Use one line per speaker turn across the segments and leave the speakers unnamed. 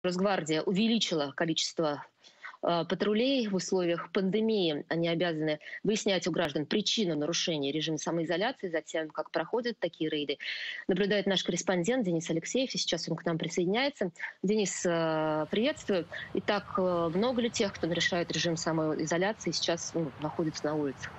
Росгвардия увеличила количество патрулей в условиях пандемии. Они обязаны выяснять у граждан причину нарушения режима самоизоляции, затем, как проходят такие рейды. Наблюдает наш корреспондент Денис Алексеев, и сейчас он к нам присоединяется. Денис, приветствую. Итак, много ли тех, кто нарушает режим самоизоляции, сейчас находится на улицах?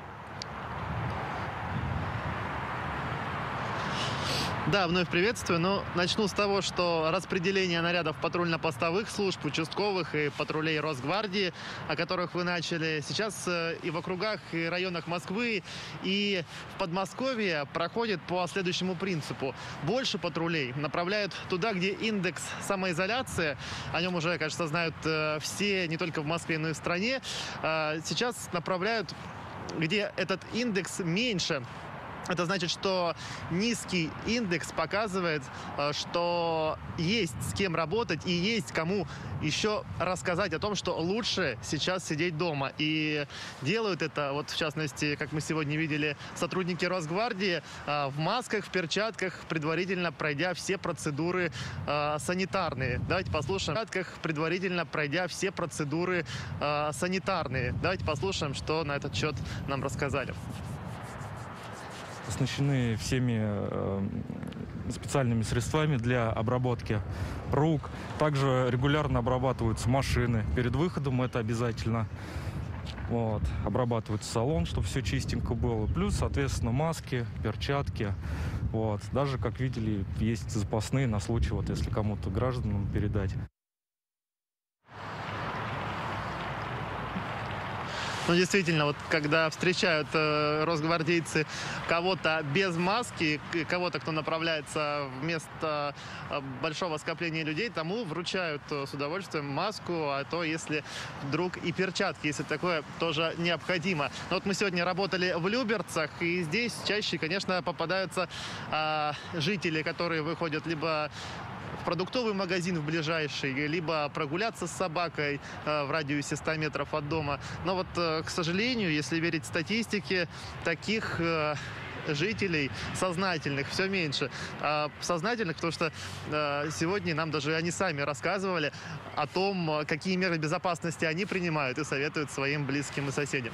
Да, вновь приветствую. Но начну с того, что распределение нарядов патрульно-постовых служб, участковых и патрулей Росгвардии, о которых вы начали, сейчас и в округах, и районах Москвы, и в Подмосковье проходит по следующему принципу. Больше патрулей направляют туда, где индекс самоизоляции, о нем уже, кажется, знают все, не только в Москве, но и в стране, сейчас направляют, где этот индекс меньше. Это значит, что низкий индекс показывает, что есть с кем работать и есть кому еще рассказать о том, что лучше сейчас сидеть дома. И делают это, вот в частности, как мы сегодня видели, сотрудники Росгвардии в масках, в перчатках, предварительно пройдя все процедуры санитарные. Давайте послушаем. В перчатках, предварительно пройдя все процедуры санитарные. Давайте послушаем, что на этот счет нам рассказали.
Оснащены всеми специальными средствами для обработки рук. Также регулярно обрабатываются машины. Перед выходом это обязательно. Вот. Обрабатывается салон, чтобы все чистенько было. Плюс, соответственно, маски, перчатки. Вот. Даже, как видели, есть запасные на случай, вот, если кому-то гражданам передать.
Ну, действительно, вот когда встречают росгвардейцы кого-то без маски, кого-то, кто направляется вместо большого скопления людей, тому вручают с удовольствием маску, а то, если вдруг и перчатки, если такое тоже необходимо. Но вот мы сегодня работали в Люберцах, и здесь чаще, конечно, попадаются жители, которые выходят либо в продуктовый магазин в ближайший, либо прогуляться с собакой в радиусе 100 метров от дома. Но вот, к сожалению, если верить статистике, таких жителей сознательных все меньше. Сознательных, потому что сегодня нам даже они сами рассказывали о том, какие меры безопасности они принимают и советуют своим близким и соседям.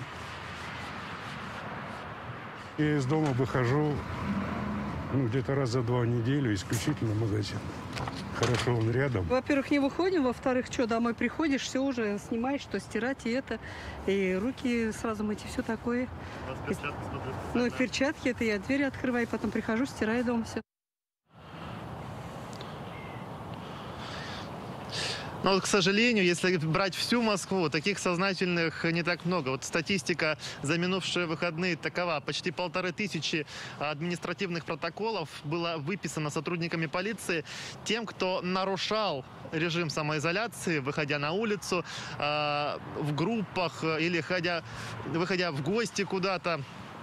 Я из дома выхожу где-то раз за 2 в неделю, исключительно в магазин. Хорошо, он рядом.
Во-первых, не выходим, во-вторых, что, домой приходишь, все уже снимаешь, что стирать, и это, и руки сразу мыть, и все такое.
У вас перчатки, смотрю.
Ну, перчатки, это я двери открываю, потом прихожу, стираю дома все.
Но, к сожалению, если брать всю Москву, таких сознательных не так много. Вот статистика за минувшие выходные такова. Почти 1500 административных протоколов было выписано сотрудниками полиции тем, кто нарушал режим самоизоляции, выходя на улицу, в группах или выходя в гости куда-то.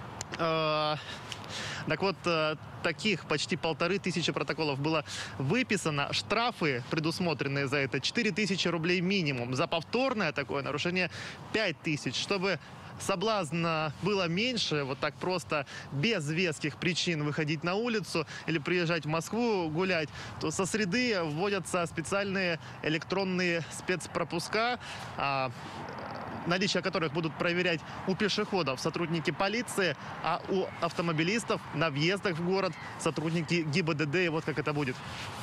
Так вот, таких почти 1500 протоколов было выписано. Штрафы, предусмотренные за это, 4000 рублей минимум. За повторное такое нарушение 5000. Чтобы соблазна было меньше, вот так просто, без веских причин выходить на улицу или приезжать в Москву гулять, то со среды вводятся специальные электронные спецпропуска, наличие которых будут проверять у пешеходов сотрудники полиции, а у автомобилистов на въездах в город сотрудники ГИБДД. И вот как это будет.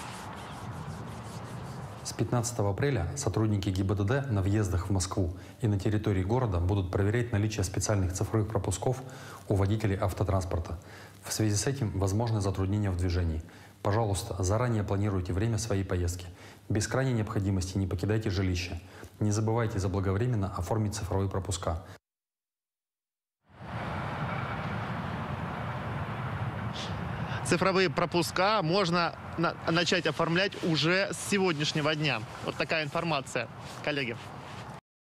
С 15 апреля сотрудники ГИБДД на въездах в Москву и на территории города будут проверять наличие специальных цифровых пропусков у водителей автотранспорта. В связи с этим возможны затруднения в движении. Пожалуйста, заранее планируйте время своей поездки. Без крайней необходимости не покидайте жилище. Не забывайте заблаговременно оформить цифровые пропуска.
Цифровые пропуска можно начать оформлять уже с сегодняшнего дня. Вот такая информация, коллеги.